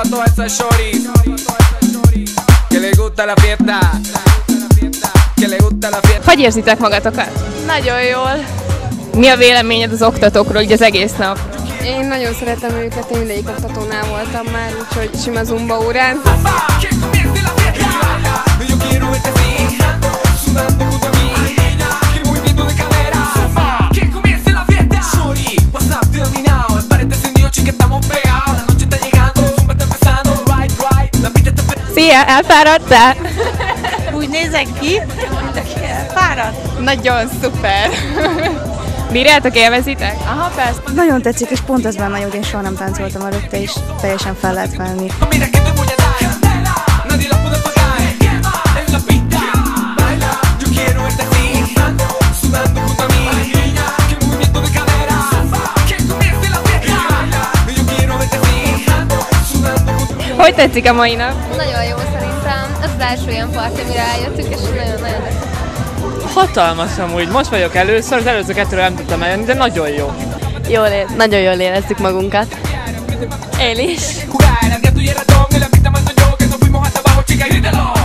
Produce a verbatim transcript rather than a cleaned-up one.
pa' todas esas shorties que le gusta la fiesta, que le gusta la fiesta. Hogy érzitek magatokat? Nagyon jól. Mi a véleményed az oktatókról így az egész nap? Én nagyon szeretem őket, én mindegyik oktatónál voltam már, úgyhogy sima zumba órán. Szia, elfáradtál? Úgy nézek ki, fáradt. Nagyon szuper! Bírjátok, élvezitek? Aha, persze. Nagyon tetszik, és pont ez benne, hogy én soha nem táncoltam előtte, és teljesen fel lehet venni. Hogy tetszik a mai nap? Nagyon jó szerintem. Ez az első ilyen parti, amire eljöttünk, és nagyon-nagyon tetszik. Hatalmas amúgy. Most vagyok először, az előző kettőre nem tudtam eljönni, de nagyon jó. Jól ér, nagyon jól érezzük magunkat. Én is.